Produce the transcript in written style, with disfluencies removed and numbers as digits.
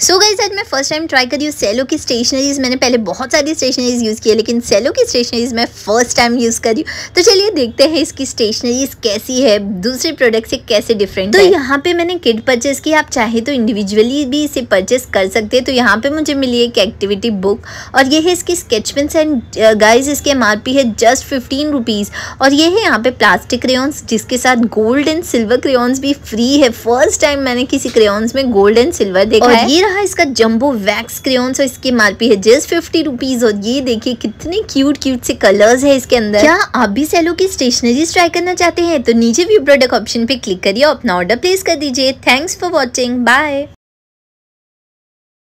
So guys, आज मैं first time try कर रही हूँ सेलो की स्टेशनरीज। मैंने पहले बहुत सारी स्टेशनरीज यूज़ की है, लेकिन सेलो की स्टेशनरीज मैं फर्स्ट टाइम यूज़ कर रही हूँ। तो चलिए देखते हैं इसकी स्टेशनरीज कैसी है, दूसरे प्रोडक्ट से कैसे डिफरेंट है। तो यहाँ पे मैंने किट परचेस की, आप चाहे तो इंडिविजुअली भी इसे परचेस कर सकते हैं। तो यहाँ पे मुझे मिली एक एक्टिविटी बुक और ये है इसकी स्केच पेन्स एंड गाइज इसकी MRP है जस्ट 15 रुपीज़। और ये है यहाँ पे प्लास्टिक क्रेयॉन्स जिसके साथ गोल्ड एंड सिल्वर क्रेयॉन्स भी फ्री है। फर्स्ट टाइम मैंने किसी क्रेयॉन्स में गोल्ड एंड सिल्वर देखा है। ये रहा इसका जंबो वैक्स क्रेयॉन्स और इसकी MRP है जस्ट 50 रुपीज़। और ये देखिए कितने क्यूट क्यूट से कलर्स है इसके अंदर। क्या आप भी सेलो की स्टेशनरीज ट्राई करना चाहते हैं तो नीचे व्यू प्रोडक्ट ऑप्शन पे क्लिक करिए और अपना ऑर्डर प्लेस कर दीजिए। Thanks for watching, bye.